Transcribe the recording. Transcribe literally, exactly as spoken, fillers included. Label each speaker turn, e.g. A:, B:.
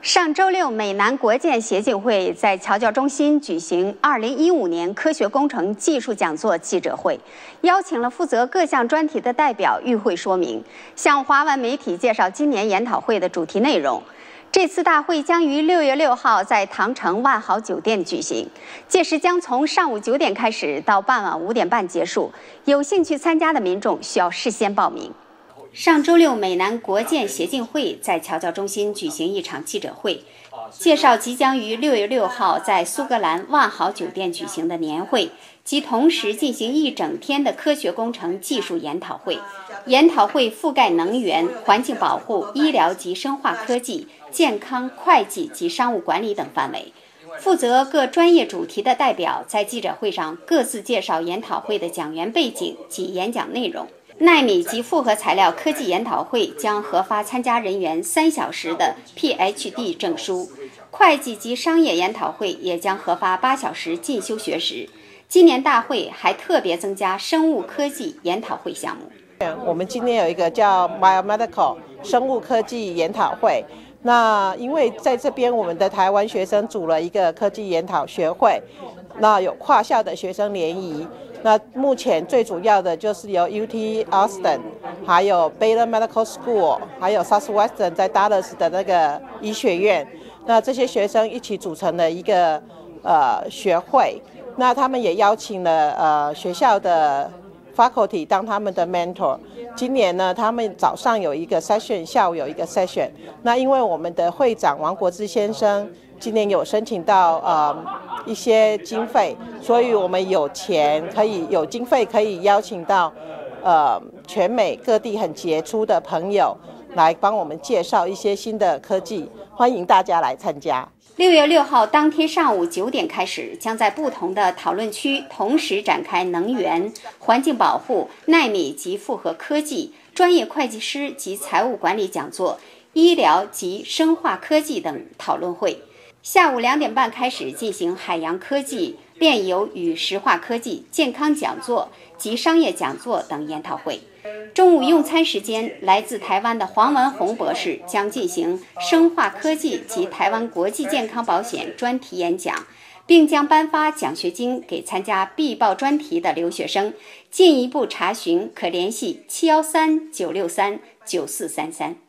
A: 上周六，美南国建协进会在侨教中心举行二零一五年科学工程技术讲座记者会，邀请了负责各项专题的代表与会说明，向华文媒体介绍今年研讨会的主题内容。这次大会将于六月六号在唐城万豪酒店举行，届时将从上午九点开始到傍晚五点半结束。有兴趣参加的民众需要事先报名。上周六，美南国建协进会在侨教中心举行一场记者会，介绍即将于六月六号在苏格兰万豪酒店举行的年会及同时进行一整天的科学工程技术研讨会。研讨会覆盖能源、环境保护、医疗及生化科技、健康、会计及商务管理等范围。负责各专业主题的代表在记者会上各自介绍研讨会的讲员背景及演讲内容。奈米及复合材料科技研讨会将核发参加人员三小时的 P H D 证书，会计及商业研讨会也将核发八小时进修学时。今年大会还特别增加生物科技研讨会项目。
B: 我们今天有一个叫 Biomedical 生物科技研讨会。那因为在这边我们的台湾学生组了一个科技研讨学会，那有跨校的学生联谊。那目前最主要的就是由 U T Austin， 还有 Baylor Medical School， 还有 Southwestern 在 Dallas 的那个医学院，那这些学生一起组成了一个呃学会。那他们也邀请了呃学校的 faculty 当他们的 mentor。今年呢，他们早上有一个 session， 下午有一个 session。那因为我们的会长王国之先生今年有申请到呃一些经费，所以我们有钱可以有经费可以邀请到呃全美各地很杰出的朋友来帮我们介绍一些新的科技，欢迎大家来参加。
A: 六月六号当天上午九点开始，将在不同的讨论区同时展开能源、环境保护、奈米及复合科技、专业会计师及财务管理讲座、医疗及生化科技等讨论会。下午两点半开始进行海洋科技、炼油与石化科技、健康讲座及商业讲座等研讨会。中午用餐时间，来自台湾的黄文宏博士将进行生化科技及台湾国际健康保险专题演讲，并将颁发奖学金给参加必报专题的留学生。进一步查询可联系七一三九六三九四三三。